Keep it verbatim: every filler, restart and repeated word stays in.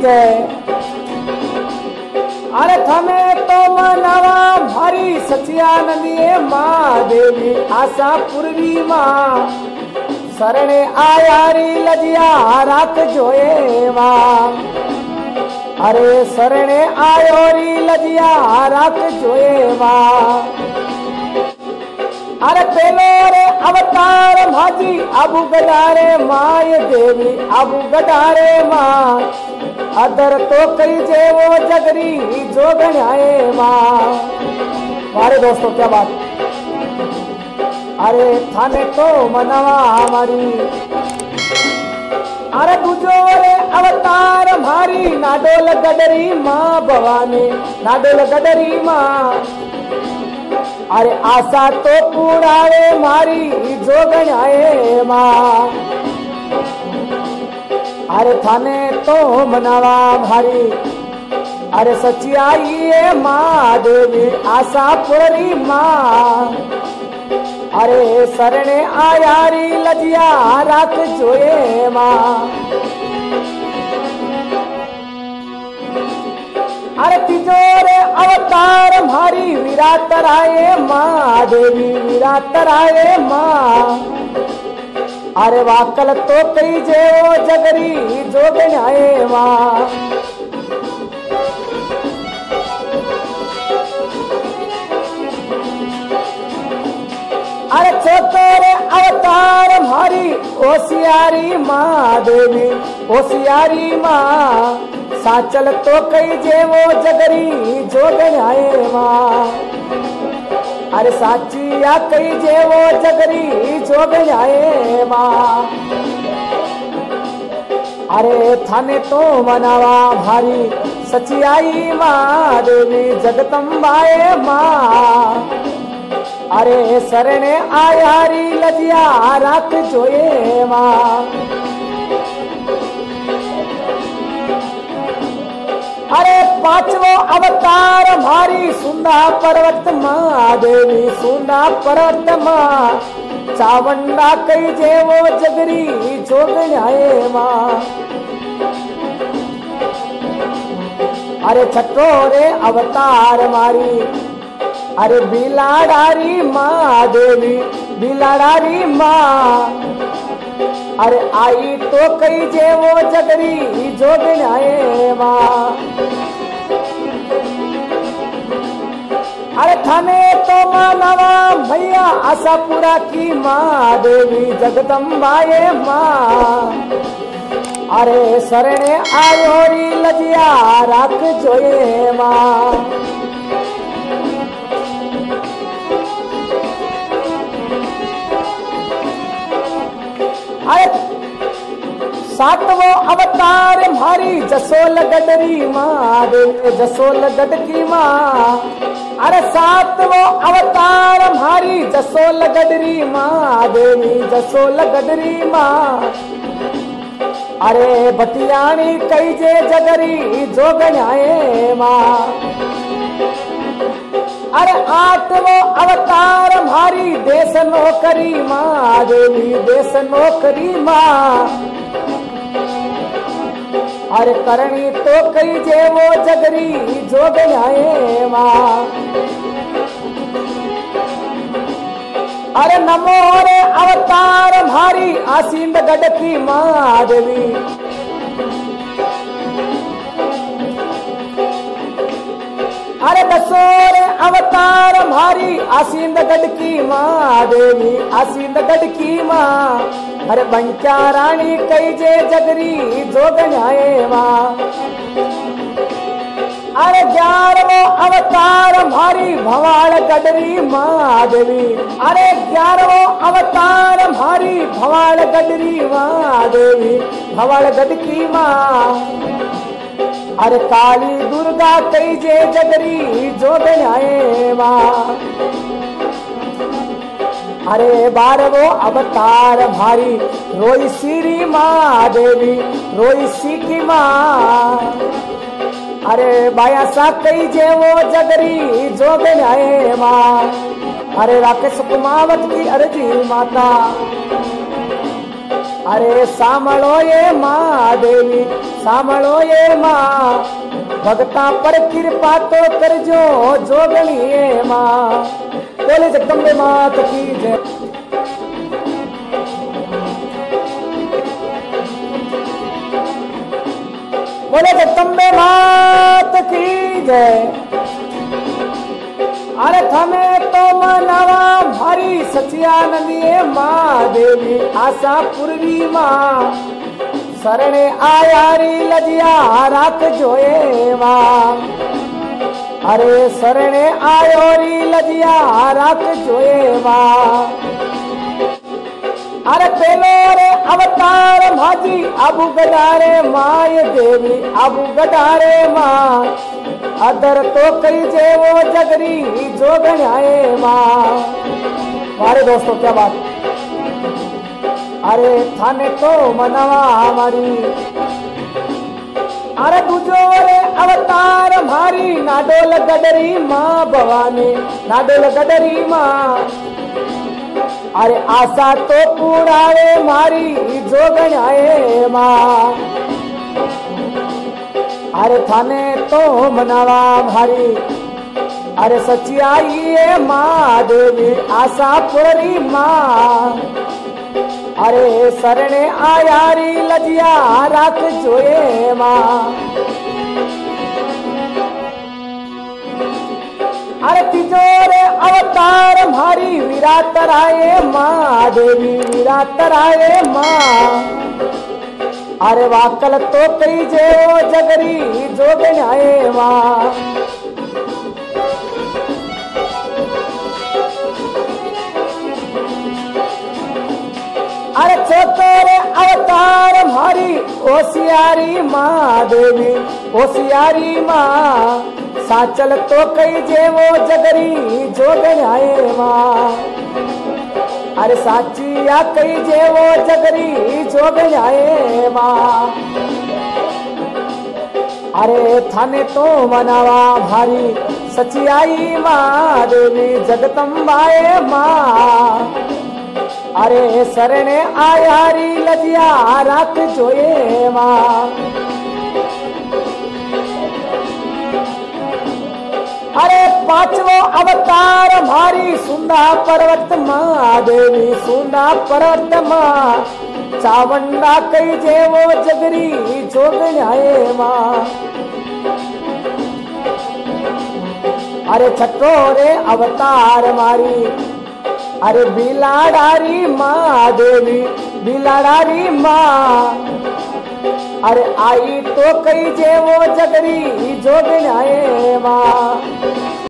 के अरे थने तो मनवा भारी सचियानंदिये माँ देवी आशा पूर्वी माँ शरणे आयारी लजिया रात जोए माँ अरे शरणे आयोरी लजिया रात जोए माँ अरे पेलो रे अवतार भाजी अबू गडारे माय देवी अबू गडारे माँ अदर तो कई जेवो जगरी जो गण्याए माँ। अरे दोस्तों क्या बात, अरे थाने तो मनवा हमारी अरे दूजो रे अवतार भारी नाडोल गडरी माँ भवानी नाडोल गडरी माँ अरे आशा तो पूरावे मारी जो गण्याए माँ। अरे थाने तो मनावा भारी अरे सचियाई है माँ देवी आशा पुरी माँ अरे शरणे आयारी लजिया रात जोए माँ। अरे तिजोरे अवतार भारी विरातराये माँ देवी विरातराये माँ अरे वाकल तो कई जेवो जगरी जो गण्याए माँ। अरे चौतरे अवतार भारी होशियारी माँ देवी होशियारी माँ साचल तो कई जेवो जगरी जो गण्याए माँ। अरे साचिया कई जेवो जगरी जो गण्याए माँ। अरे थाने तो मनावा भारी सचियाई माँ देवी जगदम्बाए माँ अरे शरणे आयारी लजिया रात जोए माँ। अरे पांचवो अवतार भारी सुंदा पर्वत माँ देवी सुंदा पर्वत माँ चावंडा कई जेवो जगरी जो गण्याए माँ। अरे छठो रे अवतार मारी अरे बिलाडारी माँ देवी बिलाडारी माँ अरे आई तो कई जेवो जगरी जो गण्याए माँ। अरे थाने तो मानवा भैया आशापुरा की माँ देवी जगदम्बाए माँ अरे शरणे आयोरी लजिया राख जोए माँ। अरे सातवो अवतार भारी जसोल गडरी माँ देवी जसोल गड की माँ अरे सातवो अवतार भारी जसोल गडरी माँ देवी जसोल गडरी माँ अरे बतियाणी कई जे जगरी जो गण्याए माँ। अरे आठवो अवतार भारी देश नौकरी माँ देवी देश नौकरी माँ अरे करणी तो कई जेवो जगरी जो गण्याए माँ। अरे नमो रे अवतार भारी आसींद गढ़ की माँ देवी अरे दसोर अवतार भारी आसींद गढ़ की माँ देवी आसींद गढ़ की माँ अरे बंचा रानी कई जे जगरी जो गण्याए माँ। अरे ग्यारहवो अवतार भारी भवाल गडरी माँ देवी अरे ग्यारहवो अवतार भारी भवाल गडरी माँ देवी भवाल गढ़ की माँ अरे काली दुर्गा कई जे जगरी जो गण्याए माँ। अरे बारहवो अवतार भारी रोई सीरी माँ देवी रोई सी की माँ अरे बाया सा कई जेवो जगरी जो गण्याए माँ। अरे राकेश कुमावत की अर्जी माता अरे सामलो ये माँ देवी सामलो ये माँ भगता पर कृपा तो करजो जोगणी ये माँ। बोले जगदम्बे मात की जय। बोले जगदम्बे मात की जय। अरे थमे तो मनावा भारी सचियानंदी माँ देवी आशा पूर्वी माँ शरणे आयारी लजिया राख जोए माँ। अरे शरणे आयोरी लजिया राख जोए माँ। अरे पेलो रे अवतार भाजी अबू गडारे माँ ये देवी अबू गडारे माँ। अदर तो कई जेवो जगरी जो गणाए माँ। अरे दोस्तों क्या बात। अरे थाने तो मनावा हमारी। अरे दूजो रे अवतार भारी नाडोल गडरी माँ भवानी नाडोल गडरी माँ। अरे आशा तो पूरावे मारी जो गणाए माँ। अरे थाने तो मनावा भारी। अरे सचियाई ये माँ देवी आशा पुरी माँ। अरे शरणे आयारी लजिया राख जोए माँ। अरे तिजोरे अवतार भारी विराट राये माँ देवी विराट राये माँ। अरे वाकल तो कई जेवो जगरी जो गणाए माँ। अरे चौतरे अवतार भारी होशियारी माँ देवी होशियारी माँ। साचल तो कई जेवो जगरी जो गणाए माँ। अरे साची या कई जेवो जगरी जो गणाए माँ। अरे थाने तो मनावा भारी सचियाई माँ देवी जगदम्बाए माँ। अरे शरणे आयारी लजिया राख जोए माँ। अरे पांचवो अवतार भारी सुंदा पर्वत माँ देवी सुंदा पर्वत माँ। चावंडा कई जेवो जगरी जो गणाए माँ। अरे छठो रे अवतार मारी। अरे बिलाड़ारी माँ देवी बिलाड़ारी माँ। अरे आई तो कई जेवो जगरी जो गणाए माँ।